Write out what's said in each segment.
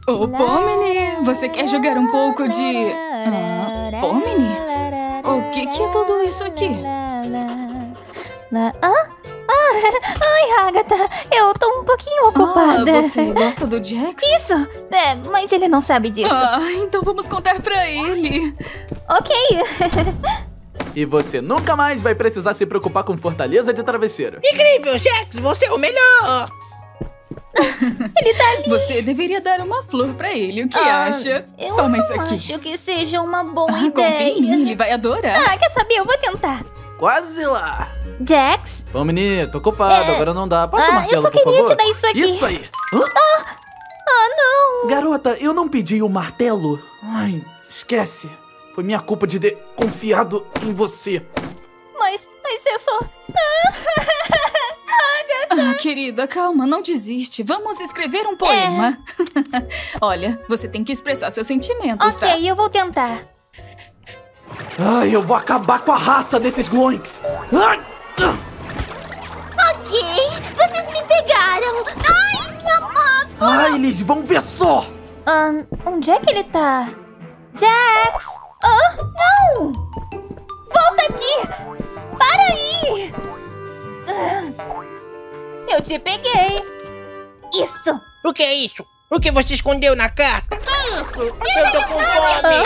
Ô, Pomni, você quer jogar um pouco de... Pomni? O que é tudo isso aqui? Ai, Agatha, eu tô um pouquinho ocupada. Você gosta do Jax? Isso, mas ele não sabe disso. Então vamos contar pra ele. Ok. E você nunca mais vai precisar se preocupar com Fortaleza de Travesseiro. Incrível, Jax, você é o melhor. Ele tá ali. Você deveria dar uma flor pra ele, o que acha? Eu Toma não isso aqui. acho que seja uma boa Confia ideia. em mim, ele vai adorar. Quer saber? Eu vou tentar. Quase lá. Jax? Pomni, tô ocupado, agora não dá. Passa o martelo, eu só por favor. queria te dar isso aqui. Isso aí. Não. Garota, eu não pedi o martelo. Ai, esquece. Foi minha culpa de ter confiado em você. Mas eu só... Querida, calma, não desiste. Vamos escrever um poema. Olha, você tem que expressar seus sentimentos, tá? Ok, eu vou tentar. Ai, eu vou acabar com a raça desses gloinks. Ok, vocês me pegaram. Ai, minha máscara. Ai, eles vão ver só. Onde é que ele tá? Jax! Não! Volta aqui! Para aí! Eu te peguei. Isso! O que é isso? O que você escondeu na carta? Isso! Eu tô com fome!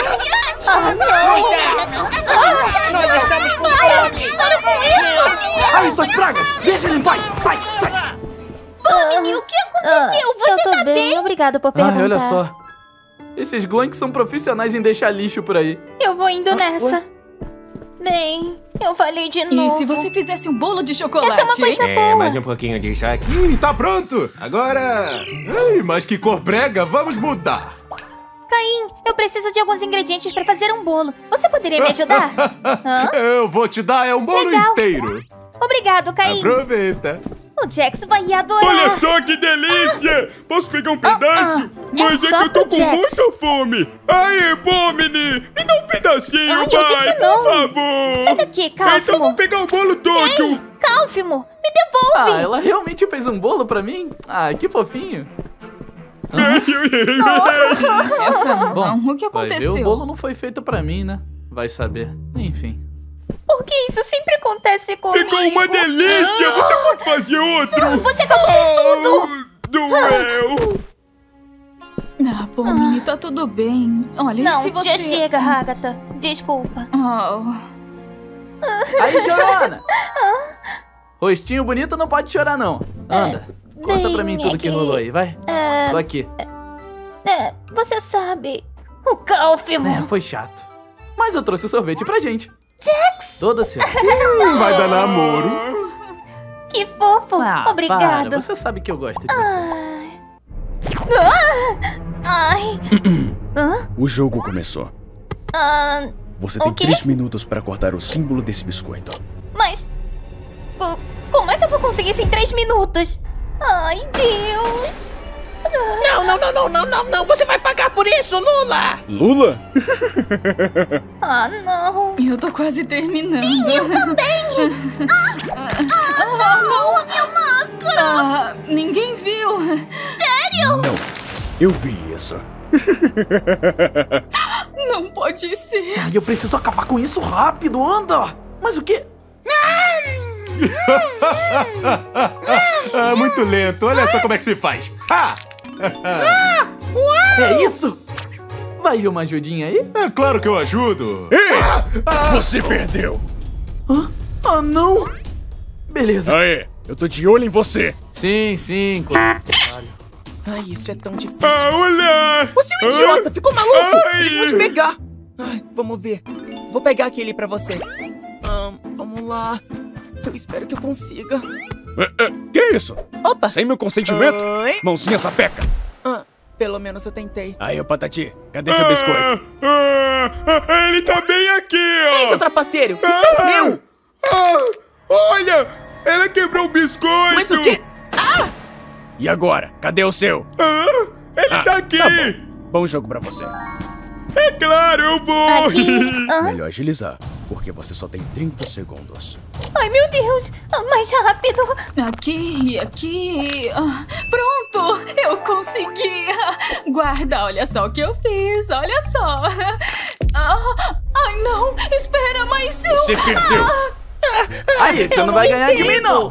Nós estamos com fome! Para com isso! Ai, suas pragas! Deixa ele em paz! Sai, sai! Pomni, o que aconteceu? Você tá bem? Obrigado por perguntar. Ai, olha só. Esses gloinks são profissionais em deixar lixo por aí. Eu vou indo nessa. Ué? Bem, eu falei de novo. E se você fizesse um bolo de chocolate? Essa é uma coisa boa. Mais um pouquinho disso aqui. Tá pronto. Agora... Ai, mas que cor brega. Vamos mudar. Caim, eu preciso de alguns ingredientes pra fazer um bolo. Você poderia me ajudar? Eu vou te dar um bolo Legal. inteiro. Obrigado, Caim. Aproveita. O Jax vai adorar. Olha só que delícia! Posso pegar um pedaço? Mas é só que eu tô pro com Jax. muita fome! Ai, Pomni! Me dá um pedacinho, Ai, eu vai! disse não. Por favor! Sai daqui, Cálfimo. Então vou pegar o bolo todo! Ei, Cálfimo, me devolve. Ela realmente fez um bolo pra mim? Que fofinho. Bom, o que Vai ver, aconteceu? o bolo não foi feito pra mim, né? Vai saber. Enfim. Por que isso sempre acontece comigo? Ficou uma delícia! Você pode fazer outro! Você acabou com tudo. Doeu! Pomni, tá tudo bem. Olha, Não, e se você... já chega, Agatha. Desculpa. Aí, chorona! Rostinho bonito não pode chorar, não. Anda, conta pra mim bem, tudo que rolou aí, vai. Tô aqui. Você sabe, o Cálfimo. Foi chato. Mas eu trouxe o sorvete pra gente. Jax! Todo seu. Vai dar namoro. Que fofo. Obrigado. Para, você sabe que eu gosto de você. Ai. O jogo começou. Você tem 3 minutos para cortar o símbolo desse biscoito. Mas... como é que eu vou conseguir isso em 3 minutos? Ai, Deus. Não! Você vai pagar por isso, Lula! Lula? Não. Eu tô quase terminando. Sim, eu também. Não, minha máscara. Ninguém viu. Sério? Não, eu vi isso. Não pode ser. Eu preciso acabar com isso rápido, anda! Mas o quê? Muito lento. Olha só como é que se faz. É isso? Vai uma ajudinha aí? É claro que eu ajudo. Ei! Você perdeu. Não! Beleza. Aê, eu tô de olho em você. Sim. Ai, isso é tão difícil. Olha! Você é um idiota, ficou maluco? Ai. Eles vão te pegar. Ai, vamos ver. Vou pegar aquele pra você. Vamos lá. Eu espero que eu consiga. Que isso? Opa! Sem meu consentimento? Oi? Mãozinha sapeca. Pelo menos eu tentei. Aí, ô Patati, cadê seu biscoito? Ele tá bem aqui, ó! Ei, seu trapaceiro! Isso é meu! Olha! Ela quebrou o biscoito! Mas o quê? E agora? Cadê o seu? Ele tá aqui! Tá bom. Bom jogo pra você. É claro, eu vou! Melhor agilizar. porque você só tem 30 segundos. Ai, meu Deus! Mais rápido! Aqui, aqui. Pronto! Eu consegui! Guarda, olha só o que eu fiz, olha só. Ai, não! Espera, mas eu... Você perdeu! Aí, você não vai ganhar de mim, não!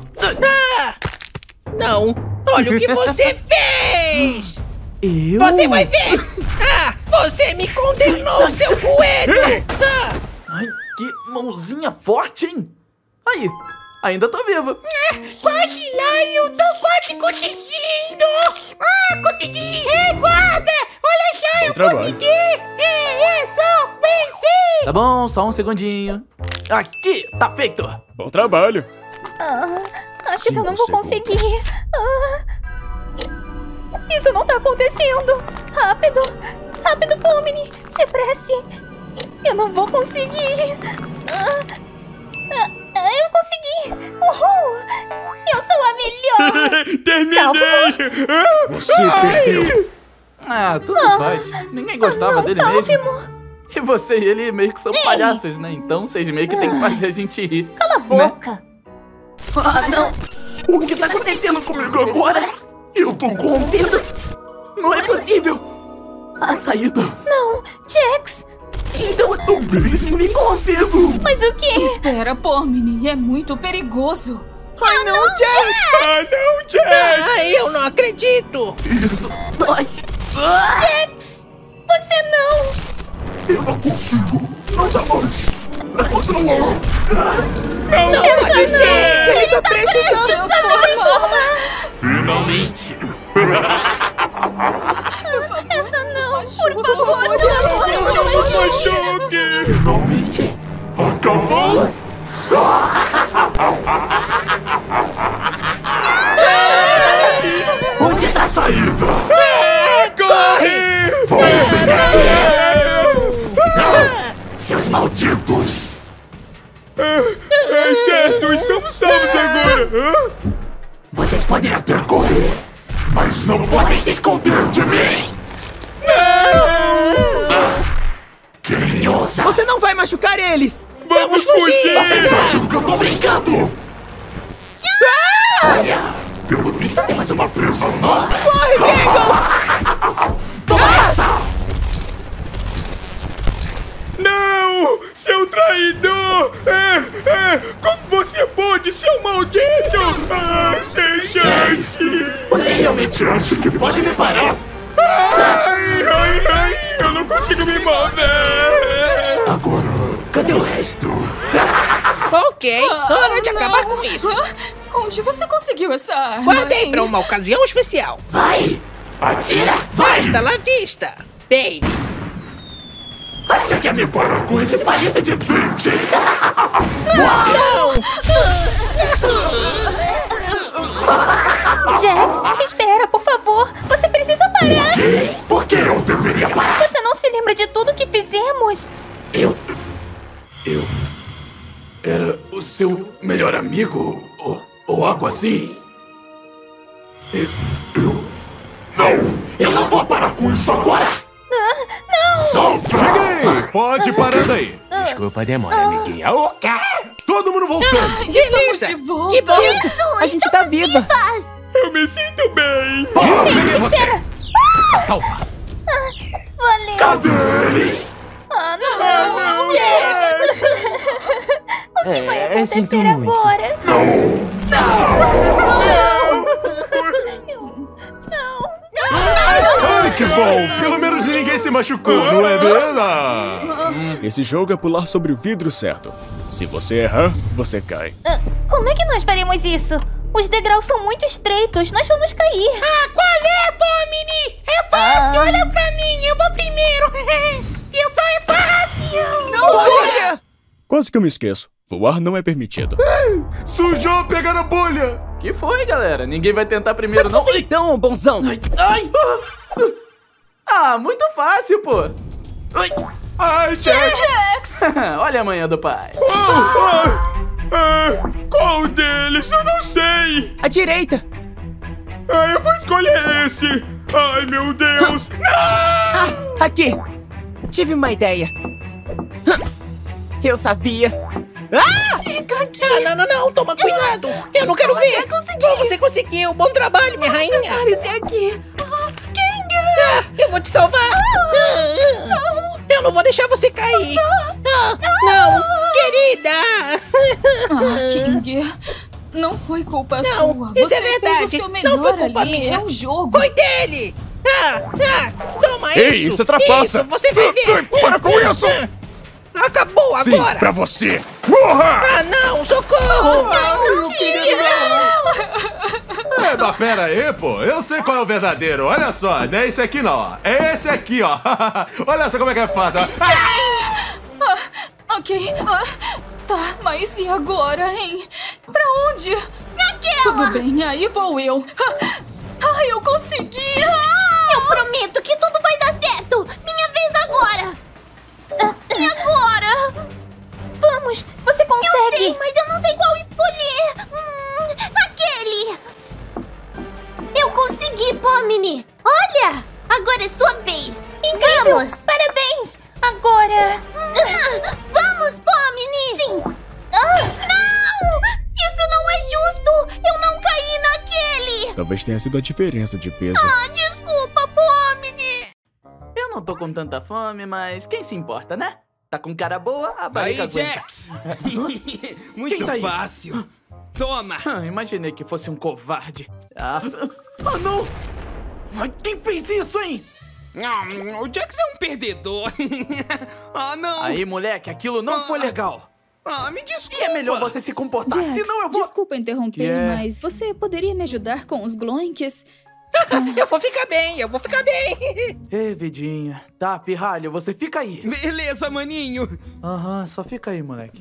Não! Olha o que você fez! Eu? Você vai ver! Você me condenou, seu coelho! Ai, que mãozinha forte, hein? Aí, ainda tô viva. Quase lá, eu tô quase conseguindo! Consegui! Guarda! Olha só, eu consegui! Isso! Venci! Tá bom, só um segundinho. Aqui, tá feito! Bom trabalho! Acho que eu não vou 5 conseguir. segundos. Isso não tá acontecendo. Rápido! Rápido, Pomni! Se apresse! Eu não vou conseguir! Eu consegui! Uhul! Eu sou a melhor! Terminei! Você perdeu! Tudo faz. Ninguém gostava dele mesmo. Tálvimo! E você e ele meio que são palhaços, né? Então vocês meio que tem que fazer a gente rir. Cala a boca! Não! O que tá acontecendo comigo agora? Eu tô corrompido! Não é possível! A saída! Não! Jax! Então eu tô mesmo corrompido! Mas o quê? Espera, Pomni, é muito perigoso. Ai, não, Jax! Ah, não, Jax! Eu não acredito! Isso dói! Jax! Você não! Eu não consigo! Não dá mais! Pra controlar! Não pode ser! Ele tá precisando! Transformar! Finalmente! Essa não! Por favor, pelo amor de Deus! Machuque! Finalmente! Acabou! Onde tá a saída? Corre! Seus malditos! É certo, estamos salvos agora! Vocês podem até correr, mas não podem se esconder de mim! Quem ousa? Você não vai machucar eles! Vamos fugir! Vocês acham que eu tô brincando? Olha, pelo visto temos uma presa nova! Corre, Gengar! Toma essa! Não! Seu traidor! Como você pode, seu maldito? Sem chance! Você realmente acha que pode me parar? Ai, eu não consigo me mover! Agora, cadê o resto? Ok, hora de acabar com isso! Onde você conseguiu essa arma? Guardei hein? pra uma ocasião especial! Vai! Atira! Vai! Hasta la vista, baby! Acha que é me parar com esse palito de dente? Jax, espera, por favor! Você precisa parar! Por que eu deveria parar? Você não se lembra de tudo que fizemos? Eu era o seu melhor amigo? Ou algo assim? Eu não vou parar com isso agora! Não! Sofra! Cheguei! Pode ir parando aí. Desculpa a demora, amiguinho. Todo mundo voltando. Beleza! De volta. Que bom! A gente tá viva! Eu me sinto bem! Peguei você. Espera! Tá salva. Valeu! Cadê eles? Não! Jax! O que vai acontecer agora? Ai, que bom. Pelo menos ninguém se machucou, não é mesmo? Esse jogo é pular sobre o vidro certo. Se você errar, você cai. Como é que nós faremos isso? Os degraus são muito estreitos, nós vamos cair. Qual é, Pomni? É fácil, olha pra mim, eu vou primeiro! Isso é fácil! Não, olha! Quase que eu me esqueço. Voar não é permitido. Sujou pegando a bolha. Que foi, galera? Ninguém vai tentar primeiro, Mas não? você então, bonzão! Ai! Muito fácil, pô! Ai, Jax! Olha a manhã do pai. Qual deles? Eu não sei! À direita! Eu vou escolher esse! Ai, meu Deus! Aqui! Tive uma ideia! Eu sabia. Ah! Fica aqui. Não, toma cuidado. Eu não quero ver. Você conseguiu. Bom trabalho, minha rainha. Aparece aqui. Eu vou te salvar. Eu não vou deixar você cair. Não, querida. King, não foi culpa Não, sua. isso Você é verdade. fez o seu melhor Não foi culpa ali. minha. É um jogo. Foi dele. Toma isso. Ei, isso trapaça. Isso, você vai ver. Ai, para com isso. Acabou Sim, agora. pra você. Morra! Não, socorro. Mas pera aí, pô. Eu sei qual é o verdadeiro. Olha só, não é esse aqui não, ó. É esse aqui, ó. Olha só como é que é fácil, ó. Ok. Tá, mas e agora, hein? Pra onde? Naquela. Tudo bem, aí vou eu. Eu consegui! Eu prometo que tudo vai dar certo. Minha vez agora. E agora? Vamos, você consegue. Eu sei, mas eu não sei qual escolher. Aquele. Eu consegui, Pomni. Olha, agora é sua vez. Incrível. Vamos. Parabéns. Agora. Vamos, Pomni. Sim. Não! Isso não é justo. Eu não caí naquele. Talvez tenha sido a diferença de peso. Desculpa, Pomni. Eu não tô com tanta fome, mas quem se importa, né? Tá com cara boa, a barriga Aí, aguenta. Jax! Muito Quem tá aí? fácil. Toma! Imaginei que fosse um covarde. Não! Quem fez isso, hein? O Jax é um perdedor. Não! Aí, moleque, aquilo não foi legal. Me desculpa! E é melhor você se comportar, Jax, senão eu vou... desculpa interromper, Que é? mas você poderia me ajudar com os gloinks? Eu vou ficar bem. Ei, vidinha. Tá, pirralho, você fica aí. Beleza, maninho! Aham, só fica aí, moleque.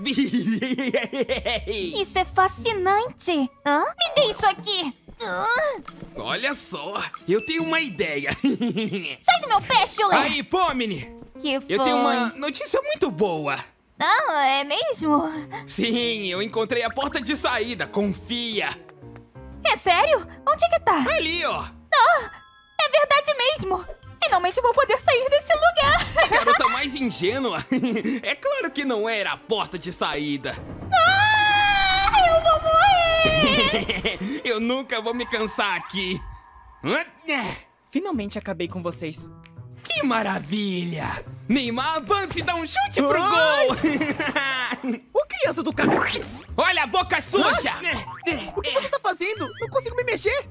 Isso é fascinante. Me dê isso aqui. Olha só, eu tenho uma ideia. Sai do meu pé, chulé. Aí, Pomni! Que foi? Eu tenho uma notícia muito boa. É mesmo? Sim, eu encontrei a porta de saída, confia. É sério? Onde que tá? Ali, ó. É verdade mesmo. Finalmente vou poder sair desse lugar. Que garota mais ingênua. É claro que não era a porta de saída. Eu vou morrer. Eu nunca vou me cansar aqui. Finalmente acabei com vocês. Que maravilha! Neymar avança e dá um chute pro gol! Ô, criança do cara! Olha a boca suja! O que você tá fazendo? Não consigo me mexer!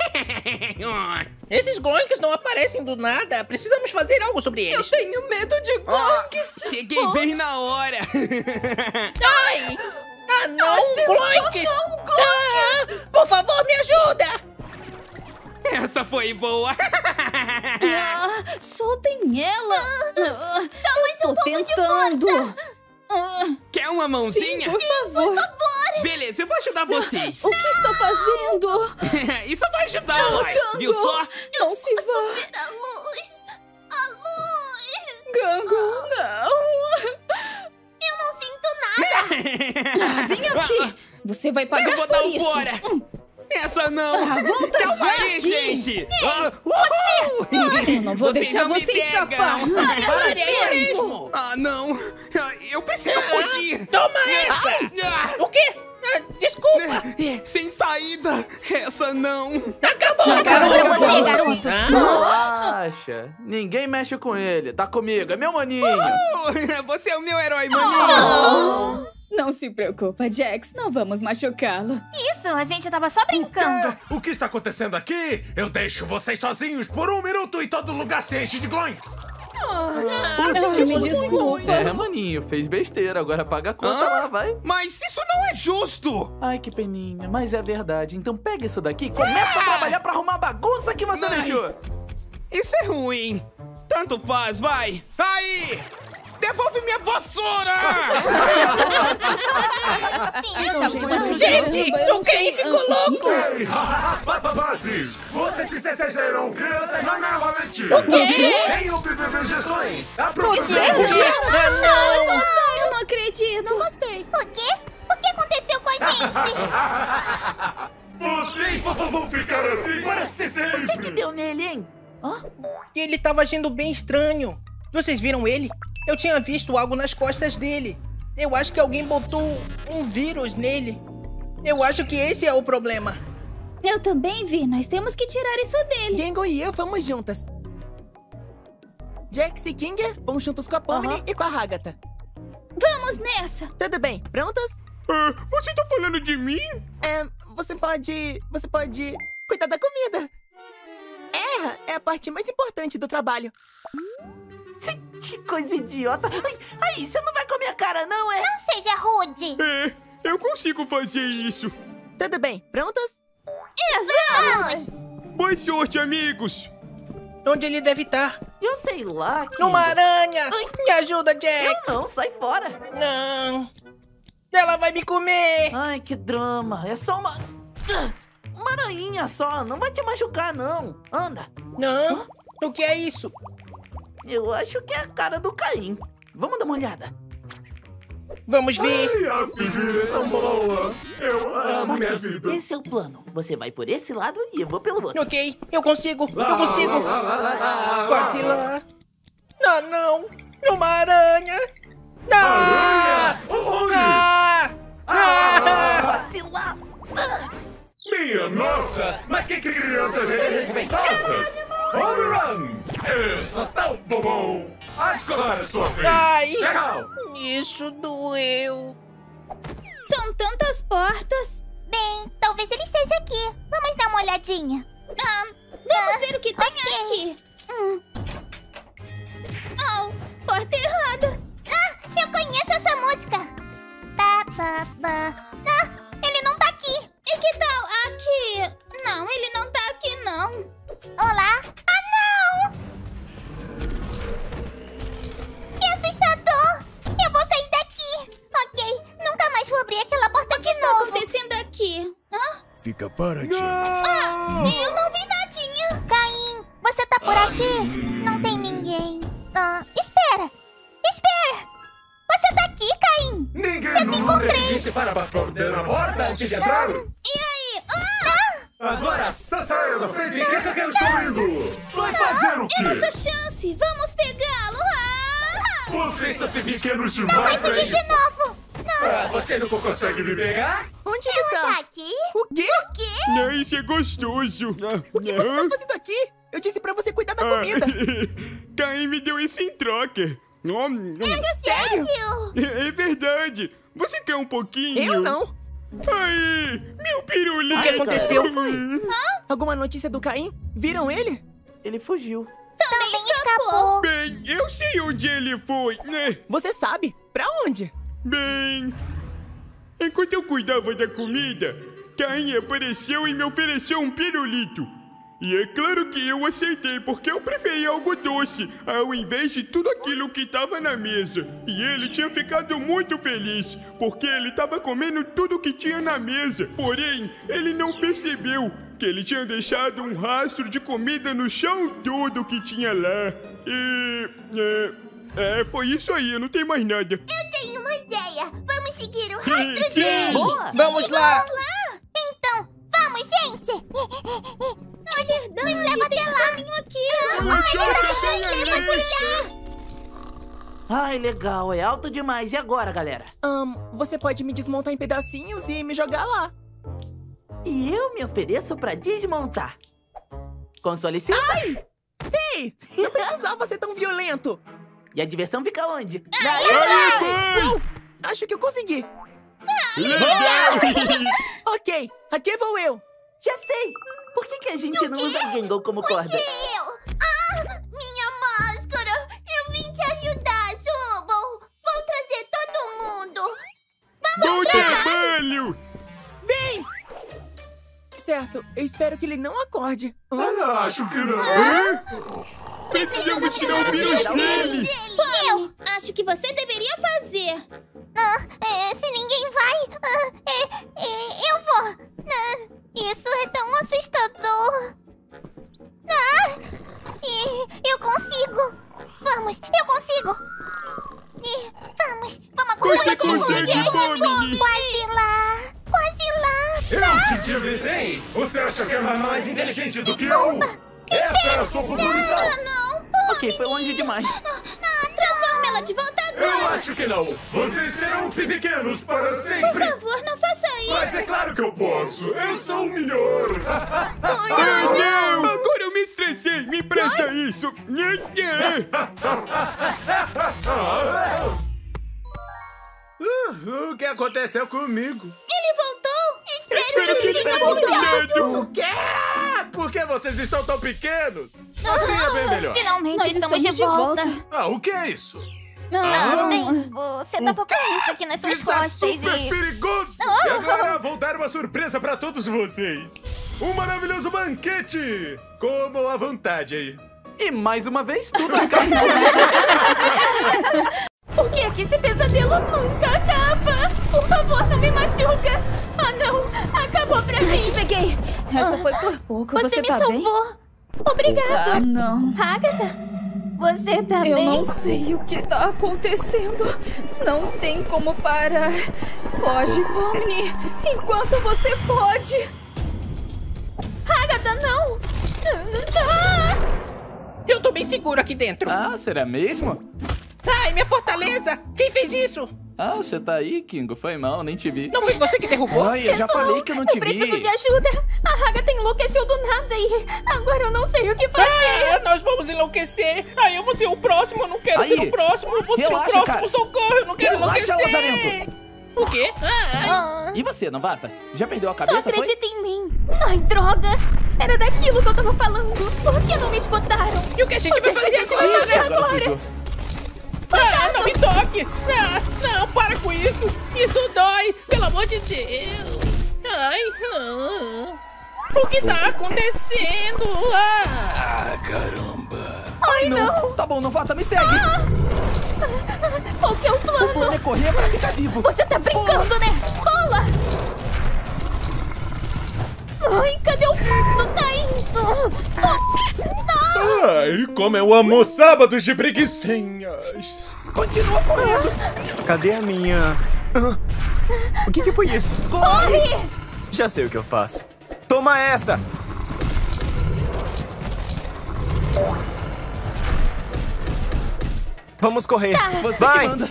Esses gloinks não aparecem do nada. Precisamos fazer algo sobre eles. Tenho medo de gloinks. Cheguei bem na hora! Ai! Não, gloinks! Por favor, me ajuda! Essa foi boa! Soltem ela. Tô tentando. Quer uma mãozinha? Sim, por favor. Beleza, eu vou ajudar vocês! O que está fazendo? Isso vai ajudar, uai! Gango, Viu só? não se vá. A luz. A luz. Gango, não. Eu não sinto nada. Vem aqui. Você vai pagar Eu vou por dar isso. fora! Essa não! Volta Calma já aí, aqui. gente! Eu não vou Vocês deixar não me você pegam. escapar. mesmo! Não! Eu preciso fugir! Toma essa! O quê? Desculpa! Sem saída! Essa não! Acabou! Caramba, você, garoto. Relaxa. Ninguém mexe com ele. Tá comigo, é meu maninho. Você é o meu herói, maninho! Não se preocupa, Jax. Não vamos machucá-lo. Isso, a gente tava só brincando. O que está acontecendo aqui? Eu deixo vocês sozinhos por 1 minuto e todo lugar se enche de gloinks. Me desculpa. Maninho, fez besteira. Agora paga a conta lá, vai. Mas isso não é justo! Ai, que peninha. Mas é verdade. Então pega isso daqui e começa a trabalhar pra arrumar a bagunça que você deixou. Isso é ruim! Tanto faz, vai! Aí! Devolve minha vassoura! Gente, o Ken ficou louco! Ei, bababazes! Vocês que se exageram crianças novamente! Tenham injeções! Eu não acredito. O quê? O que aconteceu com a gente? Vocês vão ficar assim para sempre! O que deu nele, hein? Ele tava agindo bem estranho. Vocês viram ele? Eu tinha visto algo nas costas dele. Eu acho que alguém botou um vírus nele. Eu acho que esse é o problema. Eu também vi. Nós temos que tirar isso dele. Gengo e eu vamos juntas. Jax e Kinger vão juntos com a Pomni e com a Hagatha. Vamos nessa. Tudo bem, prontas? Você tá falando de mim? Você pode cuidar da comida. É a parte mais importante do trabalho. Que coisa idiota. Ai, você não vai comer a cara, não, é? Não seja rude. Eu consigo fazer isso. Tudo bem, prontas? Vamos! Boa sorte, amigos. Onde ele deve estar? Eu sei lá. Uma aranha! Me ajuda, Jax! Eu não, sai fora. Não! Ela vai me comer! Ai, que drama. É só uma aranha só. Não vai te machucar, não. Anda. Não? O que é isso? Eu acho que é a cara do Caim. Vamos dar uma olhada. Vamos ver. Ai, a vida é tão boa. Eu amo minha vida. Esse é o plano. Você vai por esse lado e eu vou pelo outro. Ok, eu consigo. Quase lá. Não. Uma aranha. Onde? Quase lá. Minha nossa! Mas que crianças respeitosas! Home run! Isso, tão bom! Agora é sua vez! Ai! Tchau! Isso doeu. São tantas portas. Bem, talvez ele esteja aqui. Vamos dar uma olhadinha. Vamos ver o que tem aqui. Porta errada. Eu conheço essa música. Ele não tá aqui. E que tal aqui? Não, ele não tá aqui, não. Olá. Não! Que assustador. Eu vou sair daqui. Ok, nunca mais vou abrir aquela porta de novo. O que está acontecendo aqui? Fica paradinho. Eu não vi nadinha. Caim, você tá por aqui? Não tem ninguém. Espera. Você tá aqui, Caim. Ninguém te encontrei. disse para bater na porta antes de entrar? E aí? Agora saia da frente e que eu estou indo? Vai fazer o quê? É nossa chance. Vamos pegá-lo. Vocês são pequenos Não vai demais pra fugir de isso! novo. Você não consegue me pegar? Onde ele tá? Aqui? O quê? Não, isso é gostoso. O que você tá fazendo aqui? Eu disse pra você cuidar da comida. Caim me deu isso em troca. Sério? É verdade. Você quer um pouquinho? Eu não. Aí, meu pirulito. O que aconteceu? Alguma notícia do Caim? Viram ele? Ele fugiu. Também escapou. Bem, eu sei onde ele foi, né? Você sabe? Pra onde? Bem, enquanto eu cuidava da comida, Caim apareceu e me ofereceu um pirulito. E é claro que eu aceitei, porque eu preferi algo doce, ao invés de tudo aquilo que estava na mesa. E ele tinha ficado muito feliz, porque ele estava comendo tudo que tinha na mesa. Porém, ele não percebeu que ele tinha deixado um rastro de comida no chão todo que tinha lá. Foi isso aí, eu não tenho mais nada. Eu tenho uma ideia. Vamos seguir o rastro Sim. dele. Boa. Vamos lá. Então, vamos, gente. É verdade. Nos leva até lá. Caminho aqui. Ai, legal, é alto demais. E agora, galera? Você pode me desmontar em pedacinhos e me jogar lá. E eu me ofereço pra desmontar. Com sua licença. Ai! Ei! Não precisava ser tão violento. E a diversão fica onde? Uou, acho que eu consegui. Ok, aqui vou eu. Já sei! Por que a gente não usa Gengo como corda? Minha máscara. Eu vim te ajudar, Zubul. Vou trazer todo mundo. Bom trabalho! Vem! Certo, eu espero que ele não acorde. Acho que não. Precisamos tirar o vírus dele! Eu acho que você deveria fazer. Se ninguém vai, eu vou. Isso é tão assustador. Eu consigo. Vamos, eu consigo. Vamos Você consegue, Pomni! Quase lá. Eu te avisei! Você acha que é mais inteligente do que eu? Essa é a sua população! Não. Ok, foi longe demais. Transforma ela de volta medo! Eu acho que não. Vocês serão pequenos para sempre. Por favor, não faça isso! Mas é claro que eu posso. Eu sou o melhor. Não! Agora eu me estressei. Me empresta isso. O que aconteceu comigo? Ele voltou! Espero que ele tenha voltado. O quê? Por que vocês estão tão pequenos? Assim é bem melhor. Finalmente Nós estamos de volta. Ah, o que é isso? Bem, você tava com isso aqui nas suas Isso é costas super e... perigoso! E agora vou dar uma surpresa pra todos vocês. Um maravilhoso banquete! Comam à vontade aí. E mais uma vez, tudo acabou. Por que esse pesadelo nunca acaba? Por favor, não me machuca! Ah, não! Acabou pra mim! Te peguei. Essa foi por pouco. Você me tá bem? salvou! Obrigada! Ah, não. Agatha, você tá Eu bem? não sei o que tá acontecendo. Não tem como parar. Foge, Pomni, enquanto você pode. Agatha, não! Eu tô bem seguro aqui dentro. Ah, será mesmo? Ai, minha fortaleza! Quem fez isso? Ah, você tá aí, Kingo. Foi mal, nem te vi. Não foi você que derrubou? Ai, eu já falei que eu não te Eu preciso vi. de ajuda! A Agatha enlouqueceu do nada e agora eu não sei o que fazer! Nós vamos enlouquecer! Ai, eu vou ser o próximo, eu não quero Aí. ser o próximo! Eu vou ser o Relaxa, próximo, cara. socorro! Eu não quero Relaxa, enlouquecer! lazarento. O quê? E você, novata? Já perdeu a Só cabeça, foi? acredita em mim! Ai, droga! Era daquilo que eu tava falando! Por que não me escutaram? E o que a gente vai fazer agora? Ixi, agora sujou. Não me toque! Não, para com isso! Isso dói! Pelo amor de Deus! Ai, o que tá acontecendo? Caramba. Ai, não! Tá bom, novata, me segue! Qual que é o plano? O plano é correr pra ficar vivo! Você tá brincando, né? Cola! Ai, cadê o plano, Caim? Ai, como eu amo sábados de preguiçinhas. Continua correndo! Cadê a minha... O que foi isso? Corre! Já sei o que eu faço. Toma essa! Vamos correr. Você Vai! que manda.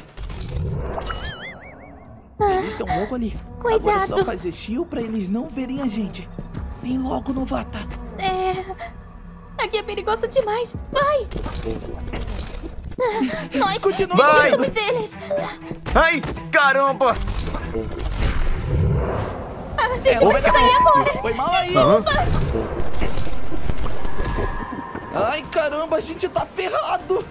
Eles estão logo ali. Cuidado. Agora é só fazer shield pra eles não verem a gente. Vem logo, novata. Aqui é perigoso demais. Vai! Nós Continua Vai! somos eles. Ai, caramba! A gente vai sair agora. Foi mal aí. Ai, caramba, a gente tá ferrado.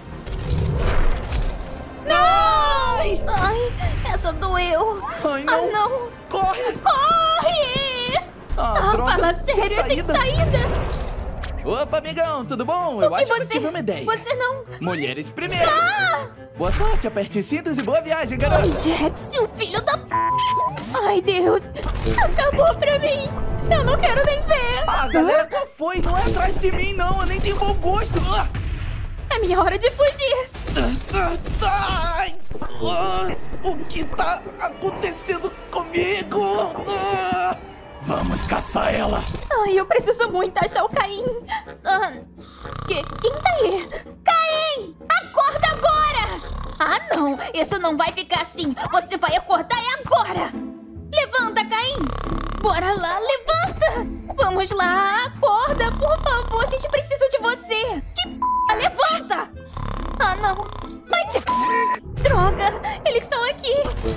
Não! Ai, essa doeu. Ai, não. Ah, não. Corre. Corre! Droga. Fala Sem sério, tem saída. Opa, amigão, tudo bom? Eu acho que eu tive uma ideia. Você não... Mulheres primeiro. Boa sorte, aperte cintos e boa viagem, garoto. Ai, Jack, seu filho da... Ai, Deus. Acabou pra mim. Eu não quero nem ver. Ah, galera, qual foi? Não é atrás de mim, não. Eu nem tenho bom gosto. É minha hora de fugir. Ai, o que tá acontecendo comigo? Vamos caçar ela. Ai, eu preciso muito achar o Caim. Quem tá aí? Caim! Acorda agora! Ah, não! Isso não vai ficar assim. Você vai acordar agora! Levanta, Caim! Bora lá, levanta! Vamos lá, acorda, por favor. A gente precisa de você. Que p***! Levanta! Ah, não! Ai, de f... Droga! Eles estão aqui!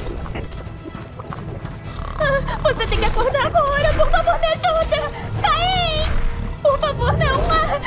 Você tem que acordar agora! Por favor, me ajuda! Caim! Por favor, não!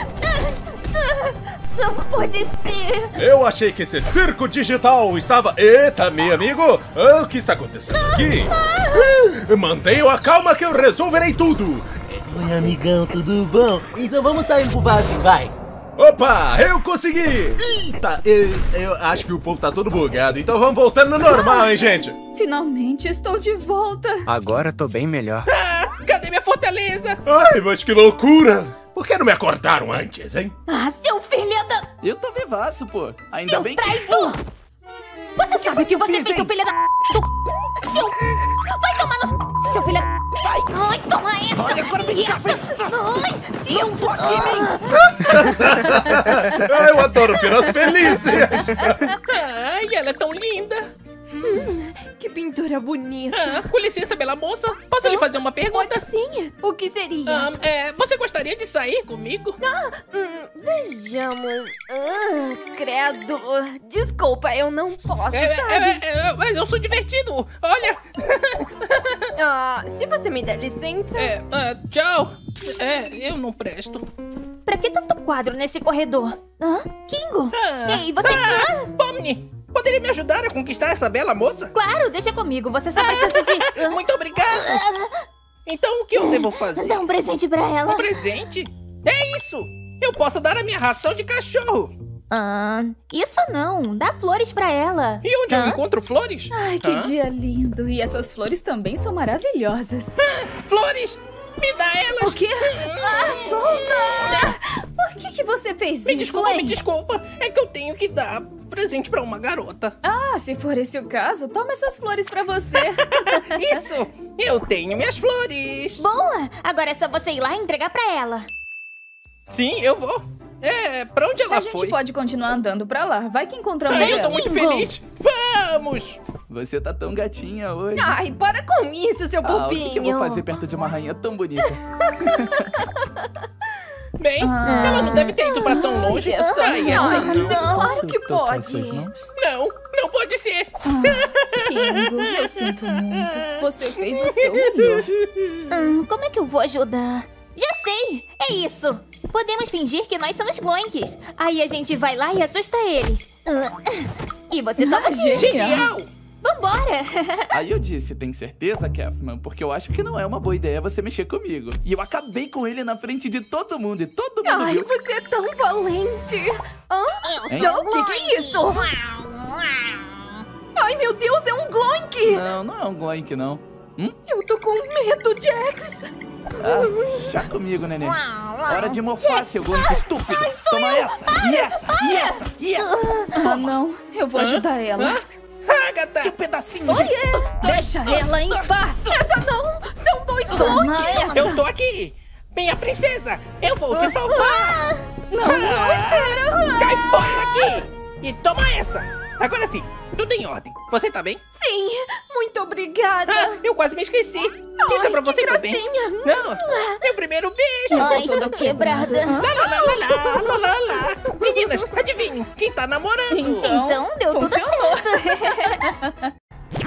Não pode ser! Eu achei que esse circo digital estava... Eita, meu amigo! O que está acontecendo aqui? Mantenham a calma que eu resolverei tudo! Oi, amigão, tudo bom? Então vamos sair pro barzinho, vai! Opa, eu consegui! Eita, eu acho que o povo tá todo bugado, então vamos voltando no normal, hein, gente? Finalmente estou de volta. Agora tô bem melhor. Cadê minha fortaleza? Ai, mas que loucura! Por que não me acordaram antes, hein? Ah, seu filho da... Eu tô vivaço, pô. Ainda Seu bem traidor! Você sabe o que você fez, seu filho da... Seu... Vai tomar no... Seu filho da... Ai, toma essa! Olha, agora vem cá, vem. Ai, seu... Não toque em mim! Eu adoro finais felizes! Ai, Ai, ela é tão linda. Que pintura bonita. Com licença, bela moça. Posso lhe fazer uma pergunta? Pode sim. O que seria? Você gostaria de sair comigo? Vejamos. Credo. Desculpa, eu não posso, sabe? Mas eu sou divertido. Olha. Se você me der licença. Tchau. Eu não presto. Pra que tanto quadro nesse corredor? Kingo? Ei, você... Pomni, poderia me ajudar a conquistar essa bela moça? Claro, deixa comigo. Você só precisa de... Muito obrigado. Então o que eu devo fazer? Dá um presente pra ela. Um presente? É isso. Eu posso dar a minha ração de cachorro. Isso não. Dá flores pra ela. E onde eu encontro flores? Ai, que dia lindo. E essas flores também são maravilhosas. Flores! Me dá elas! O quê? Solta! Por que você fez isso? Me desculpa. É que eu tenho que dar presente pra uma garota. Se for esse o caso, toma essas flores pra você. Isso! Eu tenho minhas flores. Boa! Agora é só você ir lá e entregar pra ela. Sim, eu vou. Pra onde ela foi? A gente pode continuar andando pra lá. Vai que encontramos ela. Eu tô muito feliz. Vamos! Você tá tão gatinha hoje. Ai, para com isso, seu bobinho. O que eu vou fazer perto de uma rainha tão bonita? Bem, ela não deve ter ido pra tão longe. Claro que pode. Não pode ser. Kingo, eu sinto muito. Você fez o seu melhor. Como é que eu vou ajudar? Já sei! É isso! Podemos fingir que nós somos Gloinks. Aí a gente vai lá e assusta eles. E você só vai... Genial! Vambora! Aí eu disse, tem certeza, Kaufman? Porque eu acho que não é uma boa ideia você mexer comigo. E eu acabei com ele na frente de todo mundo e todo mundo viu. Você é tão valente! O que é isso? Ai, meu Deus, é um Gloink! Não é um Gloink, não. Eu tô com medo, Jax! Chá comigo, neném. Hora de mofar, seu Gloink estúpido. Toma essa, e essa. Não. Eu vou ajudar ela. Agatha! Que pedacinho de... Deixa ela em paz. Essa não! São dois Gloinks! Eu tô aqui! Minha princesa! Eu vou te salvar! Não, espera! Cai fora daqui! E toma essa! Agora sim, tudo em ordem. Você tá bem? Sim, muito obrigada! Eu quase me esqueci! Isso é pra você também! Não! Meu primeiro beijo! Ai, toda quebrada! Meninas, adivinhem, quem tá namorando? Então deu tudo certo!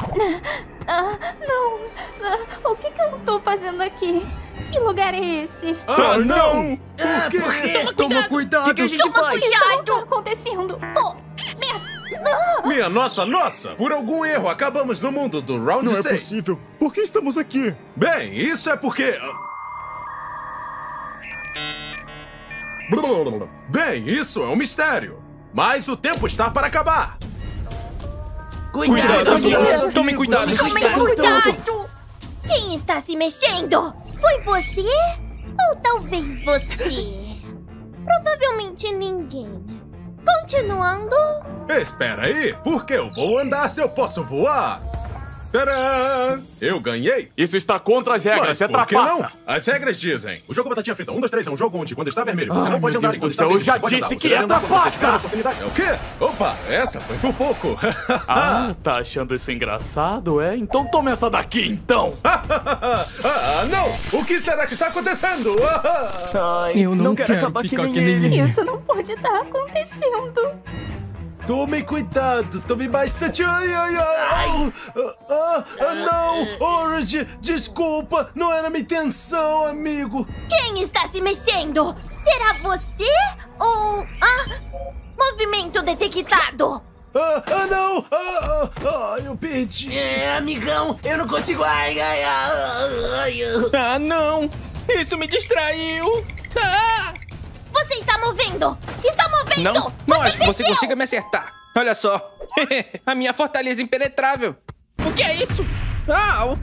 Não! O que eu tô fazendo aqui? Que lugar é esse? Não! Por quê? Toma cuidado! O que a gente faz? O que tá acontecendo? Minha nossa! Por algum erro, acabamos no mundo do Round 6. Não é possível. Por que estamos aqui? Bem, isso é porque... Bem, isso é um mistério. Mas o tempo está para acabar. Cuidado, amigos! Tomem cuidado! Quem está se mexendo? Foi você? Ou talvez você? Provavelmente ninguém. Continuando... Espera aí, porque eu vou andar se eu posso voar. Tcharam! Eu ganhei. Isso está contra as regras, Mas você por que trapaça. não? As regras dizem. O jogo Batatinha Frita 1, 2, 3 é um jogo onde quando está vermelho você não pode andar enquanto está eu vermelho. já Você pode disse andar, que você é deve andar quando você tiver trapaça. a oportunidade. É o quê? Opa, essa foi por pouco. Tá achando isso engraçado, é? Então toma essa daqui, então. Não! O que será que está acontecendo? Eu não quero acabar que nem ele. Isso não pode estar acontecendo. Tome cuidado, tome bastante. Não! Orange, desculpa, não era minha intenção, amigo. Quem está se mexendo? Será você ou... movimento detectado. Não! Eu perdi. Amigão, eu não consigo. Não! Isso me distraiu! Você está movendo! Está movendo! Não acho que você consiga me acertar. Olha só. A minha fortaleza impenetrável. O que é isso? Não.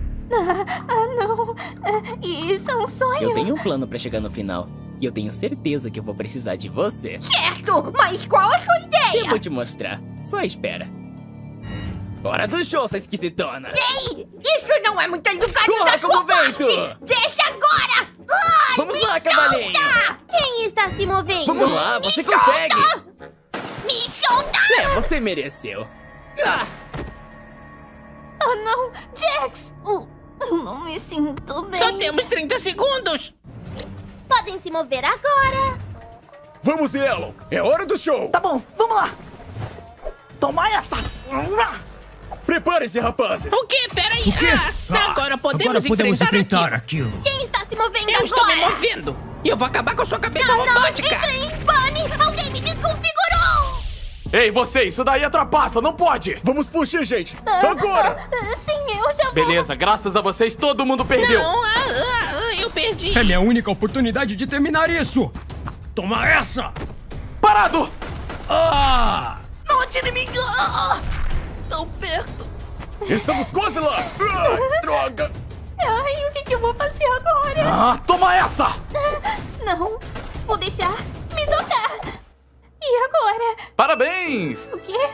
Isso é um sonho. Eu tenho um plano pra chegar no final. E eu tenho certeza que eu vou precisar de você. Certo! Mas qual é a sua ideia? Eu vou te mostrar. Só espera. Hora do show, sua esquisitona! Ei! Isso não é muito educado Corra da como sua parte! vento! Deixa agora! Vamos lá, cavalinho! Quem está se movendo? Vamos lá, você consegue! Me solta! Você mereceu. Oh, não! Jax! Eu não me sinto bem. Só temos 30 segundos. Podem se mover agora. Vamos, Yellow! É hora do show! Tá bom, vamos lá! Toma essa! Preparem-se, rapazes! O quê? Peraí! O quê? Agora podemos enfrentar aquilo. Quem está se movendo Eu agora? estou me movendo! E eu vou acabar com a sua cabeça robótica! Entrei em pane! Alguém me desconfigurou! Ei, você! Isso daí é trapaça! Não pode! Vamos fugir, gente! Agora! Sim, eu já vou! Beleza, graças a vocês todo mundo perdeu! Não, eu perdi! É minha única oportunidade de terminar isso! Toma essa! Parado! Ah! Não atire em mim! Tão perto! Estamos quase lá! Droga! Ai, o que eu vou fazer agora? Toma essa! Não, vou deixar me tocar! E agora? Parabéns! O quê?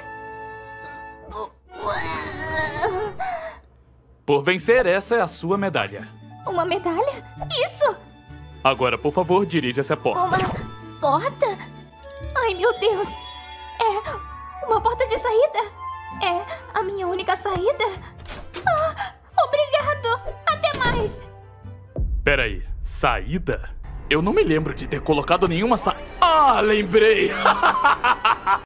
Por vencer, essa é a sua medalha. Uma medalha? Isso! Agora, por favor, dirija-se à porta. Uma porta? Ai, meu Deus! É uma porta de saída? É a minha única saída? Obrigado! Até mais! Peraí, saída? Eu não me lembro de ter colocado nenhuma lembrei!